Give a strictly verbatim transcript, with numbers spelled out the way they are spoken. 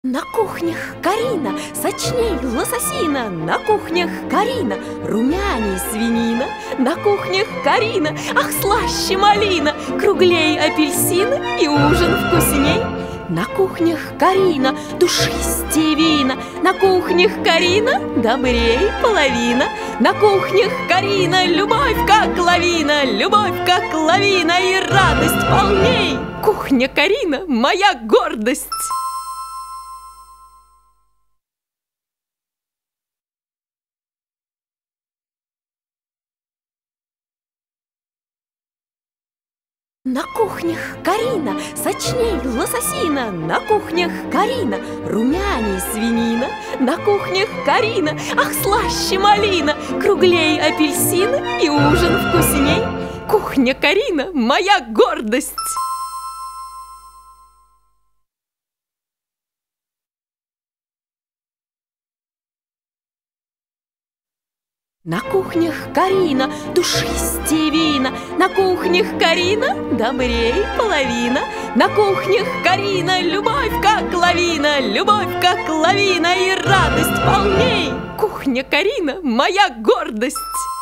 На кухнях Карина, сочней лососина, на кухнях Карина, румяней свинина, на кухнях Карина, ах, слаще малина, круглей апельсина и ужин вкусней. На кухнях Карина, душистее вина, на кухнях Карина, добрей половина. На кухнях Карина, любовь как лавина, любовь как лавина и радость полней. Кухня Карина, моя гордость. На кухнях Карина, сочней лососина, на кухнях Карина, румяней свинина, на кухнях Карина, ах, слаще малина, круглей апельсина и ужин вкусней. Кухня Карина, моя гордость. На кухнях Карина, душистее вина, на кухнях Карина, добрей половина. На кухнях Карина, любовь как лавина, любовь как лавина и радость полней. Кухня Карина, моя гордость.